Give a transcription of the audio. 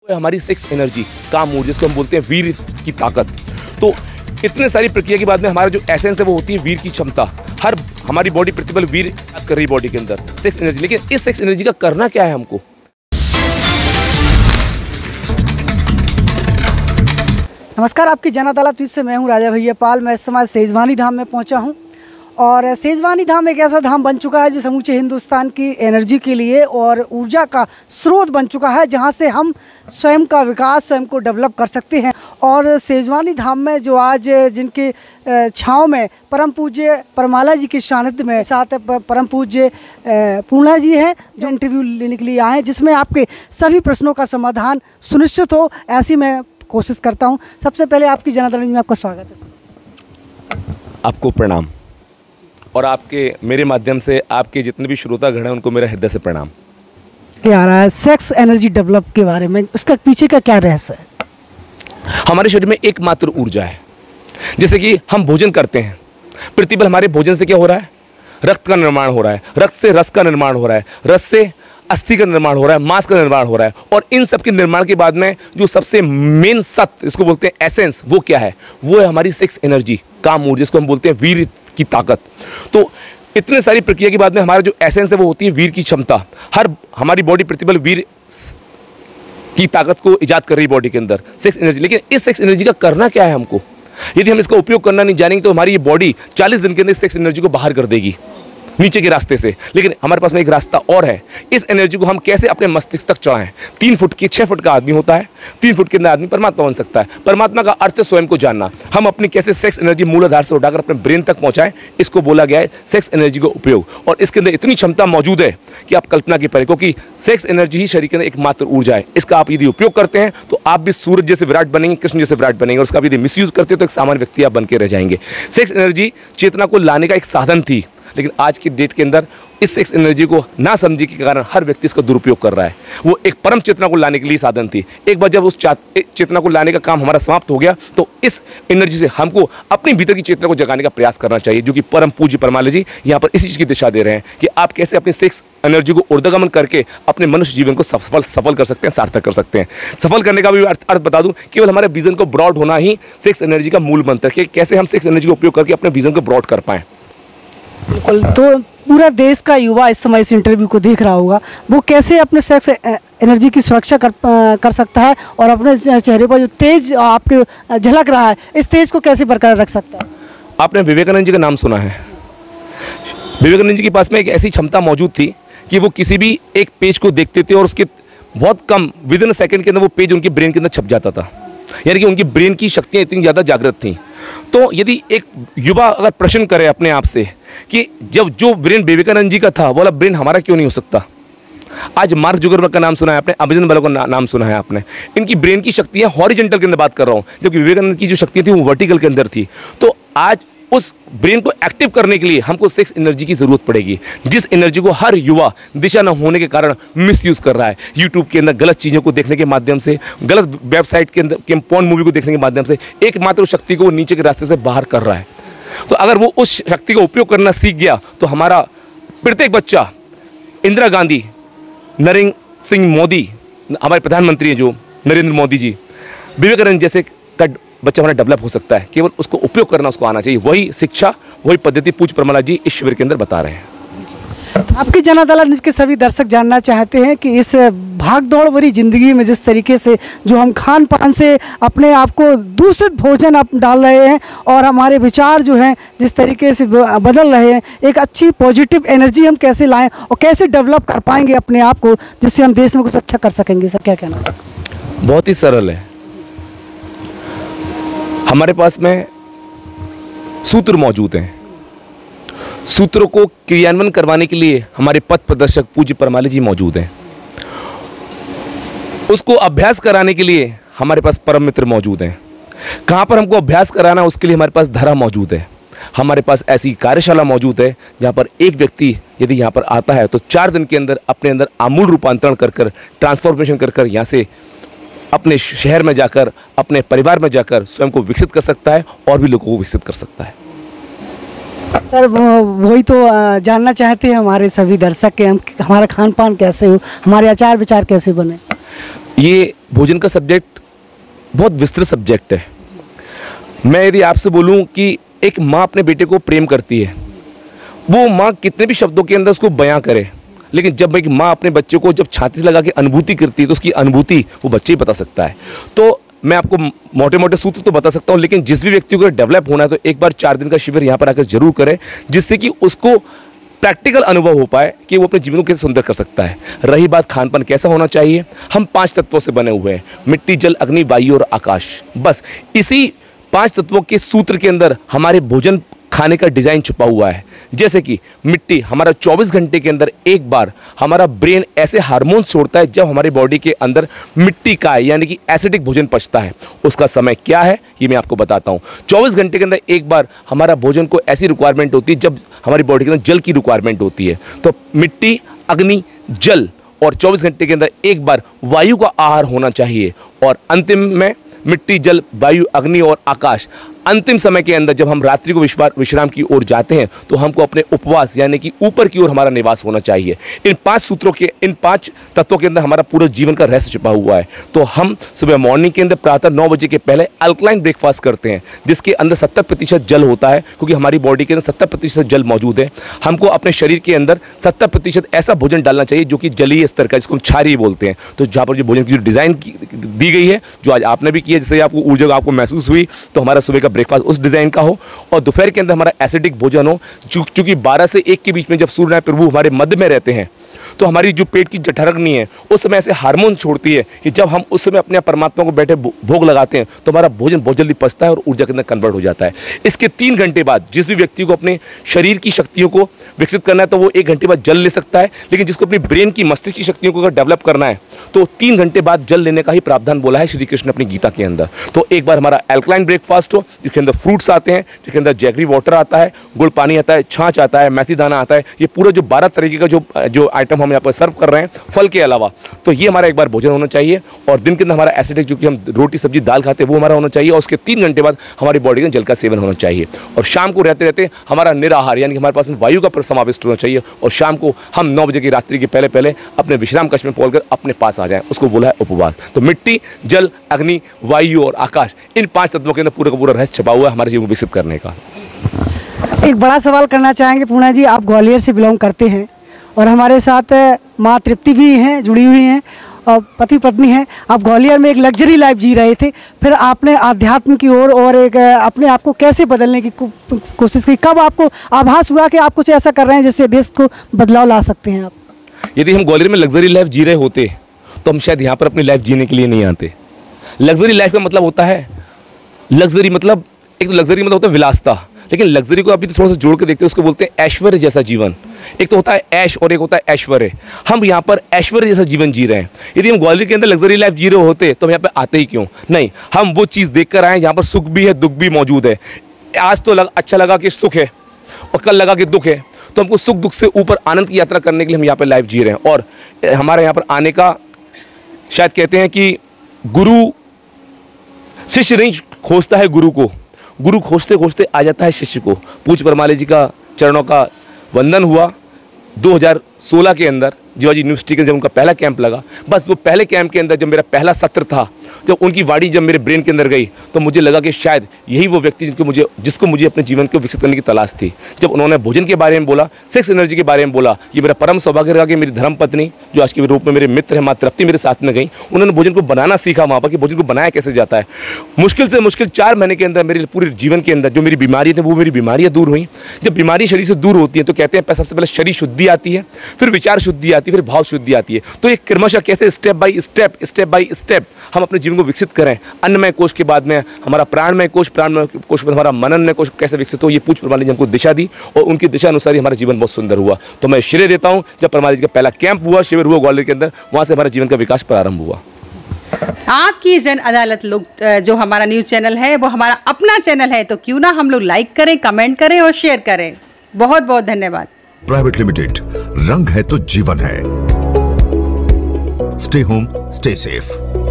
हमारी sex energy, काम mood, जिसको हम बोलते हैं वीर की ताकत। तो इतने सारी प्रक्रिया के बाद में हमारा जो एसेंस है वो होती है वीर की क्षमता। हर हमारी बॉडी प्रतिबल वीर कर रही बॉडी के अंदर सेक्स एनर्जी। लेकिन इस सेक्स एनर्जी का करना क्या है हमको? नमस्कार, आपकी जन अदालत से मैं हूं राजा भैया पाल। मैं इस समय सेजवानी धाम में पहुंचा हूं और सेजवानी धाम एक ऐसा धाम बन चुका है जो समूचे हिंदुस्तान की एनर्जी के लिए और ऊर्जा का स्रोत बन चुका है, जहां से हम स्वयं का विकास, स्वयं को डेवलप कर सकते हैं। और सेजवानी धाम में जो आज जिनके छाँव में परम पूज्य परमाला जी के सानिध्य में साथ परम पूज्य पूर्णा जी हैं, जो इंटरव्यू लेने के लिए आए हैं, जिसमें आपके सभी प्रश्नों का समाधान सुनिश्चित हो, ऐसी मैं कोशिश करता हूं। सबसे पहले आपकी जन अदालत में आपका स्वागत है सर। आपको प्रणाम, और आपके मेरे माध्यम से आपके जितने भी श्रोतागण हैं उनको मेरा हृदय से प्रणाम। क्या आ रहा है सेक्स एनर्जी डेवलप के बारे में, इसका पीछे का क्या रहस्य है? हमारे शरीर में एकमात्र ऊर्जा है। जैसे कि हम भोजन करते हैं, प्रतिबल हमारे भोजन से क्या हो रहा है? रक्त का निर्माण हो रहा है, रक्त से रस का निर्माण हो रहा है, रस से अस्थि का निर्माण हो रहा है, मांस का निर्माण हो रहा है। और इन सब के निर्माण के बाद में जो सबसे मेन सत्य, इसको बोलते हैं एसेंस, वो क्या है? वो है हमारी सेक्स एनर्जी, काम मूड, जिसको हम बोलते हैं वीर की ताकत। तो इतने सारी प्रक्रिया के बाद में हमारा जो एसेंस है वो होती है वीर की क्षमता। हर हमारी बॉडी प्रतिबल वीर की ताकत को इजाद कर रही बॉडी के अंदर सेक्स एनर्जी। लेकिन इस सेक्स एनर्जी का करना क्या है हमको? यदि हम इसका उपयोग करना नहीं जानेंगे तो हमारी ये बॉडी 40 दिन के अंदर सेक्स एनर्जी को बाहर कर देगी नीचे के रास्ते से। लेकिन हमारे पास में एक रास्ता और है। इस एनर्जी को हम कैसे अपने मस्तिष्क तक चढ़ाएं? 3 फुट की 6 फुट का आदमी होता है, 3 फुट के अंदर आदमी परमात्मा बन सकता है। परमात्मा का अर्थ है स्वयं को जानना। हम अपनी कैसे सेक्स एनर्जी मूल आधार से उठाकर अपने ब्रेन तक पहुंचाएं, इसको बोला गया है सेक्स एनर्जी का उपयोग। और इसके अंदर इतनी क्षमता मौजूद है कि आप कल्पना की परे, क्योंकि सेक्स एनर्जी ही शरीर के अंदर एकमात्र ऊर्जा है। इसका आप यदि उपयोग करते हैं तो आप भी सूरज जैसे विराट बनेंगे, कृष्ण जैसे विराट बनेंगे। और उसका यदि मिसयूज करते हैं तो एक सामान्य व्यक्ति आप बन के रह जाएंगे। सेक्स एनर्जी चेतना को लाने का एक साधन थी, लेकिन आज की डेट के अंदर इस सेक्स एनर्जी को ना समझने के कारण हर व्यक्ति इसका दुरुपयोग कर रहा है। वो एक परम चेतना को लाने के लिए साधन थी। एक बार जब उस चेतना को लाने का काम हमारा समाप्त हो गया तो इस एनर्जी से हमको अपनी भीतर की चेतना को जगाने का प्रयास करना चाहिए, जो कि परम पूज्य परमाला जी यहाँ पर इसी चीज़ की दिशा दे रहे हैं कि आप कैसे अपनी सेक्स एनर्जी को ऊर्ध्वगमन करके अपने मनुष्य जीवन को सफल कर सकते हैं, सार्थक कर सकते हैं। सफल करने का भी अर्थ बता दूं, केवल हमारे विजन को ब्रॉड होना ही सेक्स एनर्जी का मूल मंत्र है कि कैसे हम सेक्स एनर्जी का उपयोग करके अपने विजन को ब्रॉड कर पाएं। बिल्कुल। तो पूरा देश का युवा इस समय इस इंटरव्यू को देख रहा होगा, वो कैसे अपने सेक्स एनर्जी की सुरक्षा कर सकता है और अपने चेहरे पर जो तेज आपके झलक रहा है, इस तेज को कैसे बरकरार रख सकता है? आपने विवेकानंद जी का नाम सुना है। विवेकानंद जी के पास में एक ऐसी क्षमता मौजूद थी कि वो किसी भी एक पेज को देखते थे और उसके बहुत कम विद इन सेकंड के अंदर वो पेज उनके ब्रेन के अंदर छप जाता था। यानी कि उनकी ब्रेन की शक्तियाँ इतनी ज़्यादा जागृत थीं। तो यदि एक युवा अगर प्रश्न करे अपने आप से कि जब जो ब्रेन विवेकानंद जी का था वो वाला ब्रेन हमारा क्यों नहीं हो सकता? आज मार्क जुकरबर्ग का नाम सुना है आपने, अमेज़न वालों का नाम सुना है आपने। इनकी ब्रेन की शक्तियाँ हॉरिजॉन्टल के अंदर बात कर रहा हूँ, जबकि विवेकानंद की जो शक्तियाँ थी वो वर्टिकल के अंदर थी। तो आज उस ब्रेन को एक्टिव करने के लिए हमको सेक्स एनर्जी की ज़रूरत पड़ेगी, जिस एनर्जी को हर युवा दिशा न होने के कारण मिसयूज़ कर रहा है। यूट्यूब के अंदर गलत चीज़ों को देखने के माध्यम से, गलत वेबसाइट के अंदर पोर्न मूवी को देखने के माध्यम से एकमात्र शक्ति को वो नीचे के रास्ते से बाहर कर रहा है। तो अगर वो उस शक्ति का उपयोग करना सीख गया तो हमारा प्रत्येक बच्चा, इंदिरा गांधी, नरेंद्र सिंह मोदी, हमारे प्रधानमंत्री हैं जो नरेंद्र मोदी जी, विवेकानंद जैसे का बच्चा हमारा डेवलप हो सकता है। केवल उसको उपयोग करना उसको आना चाहिए। वही शिक्षा, वही पद्धति पूज्य परमाला जी इस शिविर के अंदर बता रहे हैं। आपकी जन अदालत के सभी दर्शक जानना चाहते हैं कि इस भाग दौड़ भरी जिंदगी में जिस तरीके से जो हम खान पान से अपने आप को दूषित भोजन आप डाल रहे हैं और हमारे विचार जो हैं जिस तरीके से बदल रहे हैं, एक अच्छी पॉजिटिव एनर्जी हम कैसे लाएं और कैसे डेवलप कर पाएंगे अपने आप को, जिससे हम देश में कुछ अच्छा कर सकेंगे? सर क्या कहना है? बहुत ही सरल है। हमारे पास में सूत्र मौजूद हैं। सूत्रों को क्रियान्वयन करवाने के लिए हमारे पथ प्रदर्शक पूज्य परमाला जी मौजूद हैं। उसको अभ्यास कराने के लिए हमारे पास परम मित्र मौजूद हैं। कहाँ पर हमको अभ्यास कराना है उसके लिए हमारे पास धरा मौजूद है। हमारे पास ऐसी कार्यशाला मौजूद है जहाँ पर एक व्यक्ति यदि यहाँ पर आता है तो 4 दिन के अंदर अपने अंदर आमूल रूपांतरण कर ट्रांसफॉर्मेशन कर यहाँ से अपने शहर में जाकर, अपने परिवार में जाकर स्वयं को विकसित कर सकता है और भी लोगों को विकसित कर सकता है। सर वही तो जानना चाहते हैं हमारे सभी दर्शक के, हमारा खान पान कैसे हो, हमारे आचार विचार कैसे बने? ये भोजन का सब्जेक्ट बहुत विस्तृत सब्जेक्ट है। मैं यदि आपसे बोलूं कि एक माँ अपने बेटे को प्रेम करती है, वो माँ कितने भी शब्दों के अंदर उसको बयां करे, लेकिन जब एक माँ अपने बच्चे को जब छाती से लगा के अनुभूति करती है तो उसकी अनुभूति वो बच्चे ही बता सकता है। तो मैं आपको मोटे मोटे सूत्र तो बता सकता हूँ, लेकिन जिस भी व्यक्ति को डेवलप होना है तो एक बार 4 दिन का शिविर यहाँ पर आकर जरूर करें, जिससे कि उसको प्रैक्टिकल अनुभव हो पाए कि वो अपने जीवन को कैसे सुंदर कर सकता है। रही बात खान पान कैसा होना चाहिए, हम 5 तत्वों से बने हुए हैं, मिट्टी, जल, अग्नि, वायु और आकाश। बस इसी 5 तत्वों के सूत्र के अंदर हमारे भोजन खाने का डिज़ाइन छुपा हुआ है। जैसे कि मिट्टी, हमारा 24 घंटे के अंदर एक बार हमारा ब्रेन ऐसे हार्मोन्स छोड़ता है जब हमारे बॉडी के अंदर मिट्टी का यानी कि एसिडिक भोजन पचता है। उसका समय क्या है ये मैं आपको बताता हूँ। 24 घंटे के अंदर एक बार हमारा भोजन को ऐसी रिक्वायरमेंट होती है जब हमारी बॉडी के अंदर जल की रिक्वायरमेंट होती है। तो मिट्टी, अग्नि, जल और 24 घंटे के अंदर एक बार वायु का आहार होना चाहिए। और अंतिम में मिट्टी, जल, वायु, अग्नि और आकाश। अंतिम समय के अंदर जब हम रात्रि को विश्राम की ओर जाते हैं तो हमको अपने उपवास यानी कि ऊपर की ओर हमारा निवास होना चाहिए। इन 5 सूत्रों के, इन 5 तत्वों के अंदर हमारा पूरा जीवन का रहस्य छुपा हुआ है। तो हम सुबह मॉर्निंग के अंदर प्रातः 9 बजे के पहले अल्कलाइन ब्रेकफास्ट करते हैं, जिसके अंदर 70% जल होता है, क्योंकि हमारी बॉडी के अंदर 70% जल मौजूद है। हमको अपने शरीर के अंदर 70% ऐसा भोजन डालना चाहिए जो कि जलीय स्तर का, जिसको हम क्षारीय बोलते हैं। तो जहाँ पर जो भोजन की जो डिज़ाइन दी गई है, जो आज आपने भी किया, जिससे आपको ऊर्जा आपको महसूस हुई, तो हमारा सुबह का ब्रेकफास्ट उस डिज़ाइन का हो। और दोपहर के अंदर हमारा एसिडिक भोजन हो, क्योंकि 12 से 1 के बीच में जब सूर्यनारायण प्रभु हमारे मध्य में रहते हैं तो हमारी जो पेट की जठरग्नि है उस समय ऐसे हार्मोन छोड़ती है कि जब हम उस समय अपने परमात्मा को बैठे भोग लगाते हैं तो हमारा भोजन बहुत जल्दी पचता है और ऊर्जा के अंदर कन्वर्ट हो जाता है। इसके 3 घंटे बाद जिस भी व्यक्ति को अपने शरीर की शक्तियों को विकसित करना है तो वो 1 घंटे बाद जल ले सकता है, लेकिन जिसको अपनी ब्रेन की, मस्तिष्क की शक्तियों को अगर डेवलप करना है तो 3 घंटे बाद जल लेने का ही प्रावधान बोला है श्री कृष्ण अपनी गीता के अंदर। तो एक बार हमारा एल्कलाइन ब्रेकफास्ट हो, जिसके अंदर फ्रूट्स आते हैं, जिसके अंदर जैगरी वाटर आता है, गुड़ पानी आता है, छाछ आता है, मेथी दाना आता है, ये पूरा जो 12 तरीके का जो आइटम हम यहाँ पर सर्व कर रहे हैं फल के अलावा, तो ये हमारा एक बार भोजन होना चाहिए। और दिन के अंदर हमारा एसिडिक जो कि हम रोटी, सब्जी, दाल खाते हैं वो हमारा होना चाहिए। और उसके 3 घंटे बाद हमारी बॉडी में जल का सेवन होना चाहिए। और शाम को रहते रहते हमारा निराहार यानी कि हमारे पास में वायु का समावेश होना चाहिए। और शाम को हम 9 बजे की रात्रि के पहले पहले अपने विश्राम कक्ष में पहुंचकर अपने पास आ जाएं, उसको बोला है उपवास। तो मिट्टी, जल, अग्नि, वायु और आकाश, इन 5 तत्वों के अंदर पूरा का पूरा रहस्य छुपा हुआ है हमारे जीवन को विकसित करने का। एक बड़ा सवाल करना चाहेंगे पूर्णा जी, आप ग्वालियर से बिलोंग करते हैं और हमारे साथ माँ तृप्ति भी हैं, जुड़ी हुई हैं और पति पत्नी हैं। आप ग्वालियर में एक लग्जरी लाइफ जी रहे थे, फिर आपने आध्यात्म की ओर और एक अपने आप को कैसे बदलने की कोशिश की? कब आपको आभास हुआ कि आप कुछ ऐसा कर रहे हैं जिससे देश को बदलाव ला सकते हैं आप? यदि हम ग्वालियर में लग्जरी लाइफ जी रहे होते तो हम शायद यहाँ पर अपनी लाइफ जीने के लिए नहीं आते। लग्जरी लाइफ का मतलब होता है, लग्जरी मतलब, एक तो लग्जरी मतलब होता है विलासता, लेकिन लग्जरी को अभी तो थोड़ा सा जोड़ के देखते हैं, उसको बोलते हैं ऐश्वर्य जैसा जीवन। एक तो होता है ऐश और एक होता है ऐश्वर्य। हम यहाँ पर ऐश्वर्य जैसा जीवन जी रहे हैं। यदि हम ग्वालियर के अंदर लग्जरी लाइफ जी रहे होते तो हम यहाँ पर आते ही क्यों? नहीं, हम वो चीज़ देख कर आए जहाँ पर सुख भी है, दुख भी मौजूद है। आज तो अच्छा लगा कि सुख है और कल लगा कि दुख है, तो हमको सुख दुख से ऊपर आनंद की यात्रा करने के लिए हम यहाँ पर लाइफ जी रहे हैं। और हमारे यहाँ पर आने का, शायद कहते हैं कि गुरु, शिष्य नहीं खोजता है गुरु को, गुरु खोजते खोजते आ जाता है शिष्य को। पूज्य परमाले जी का चरणों का वंदन हुआ 2016 के अंदर जीवाजी यूनिवर्सिटी के जब उनका पहला कैंप लगा। बस वो पहले कैंप के अंदर जब मेरा पहला सत्र था, जब उनकी वाणी जब मेरे ब्रेन के अंदर गई तो मुझे लगा कि शायद यही वो व्यक्ति जिसको मुझे अपने जीवन को विकसित करने की तलाश थी। जब उन्होंने भोजन के बारे में बोला, सेक्स एनर्जी के बारे में बोला, ये मेरा परम सौभाग्य रहा कि मेरी धर्मपत्नी जो आज के रूप में मेरे मित्र है माँ तृप्ति मेरे साथ में गई। उन्होंने भोजन को बनाना सीखा वहाँ पर कि भोजन को बनाया कैसे जाता है। मुश्किल से मुश्किल 4 महीने के अंदर मेरे पूरे जीवन के अंदर जो मेरी बीमारी थी वो मेरी बीमारियाँ दूर हुई। जब बीमारी शरीर से दूर होती है तो कहते हैं सबसे पहले शरीर शुद्धि आती है, फिर विचार शुद्धि आती है, फिर भाव शुद्धि आती है। तो ये क्रमशः कैसे स्टेप बाय स्टेप हम अपने जीवन को विकसित करें। अन्नमय कोश के बाद में हमारा प्राणमय कोश, प्राणमय कोश में हमारा मननमय कोश कैसे विकसित हो, ये पूज्य परमाली जी हमको दिशा दी और उनकी दिशा अनुसार ही हमारा जीवन बहुत सुंदर हुआ। तो मैं श्रेय देता हूँ, जब परमाली जी का पहला कैंप हुआ, शिविर हुआ ग्वालियर के अंदर, वहाँ से हमारा जीवन का विकास प्रारंभ हुआ। आपकी जन अदालत लोग, जो हमारा न्यूज़ चैनल है वो हमारा अपना चैनल है, तो क्यों ना हम लोग लाइक करें, कमेंट करें और शेयर करें। बहुत बहुत धन्यवाद। प्राइवेट लिमिटेड, रंग है तो जीवन है। Stay home, stay safe.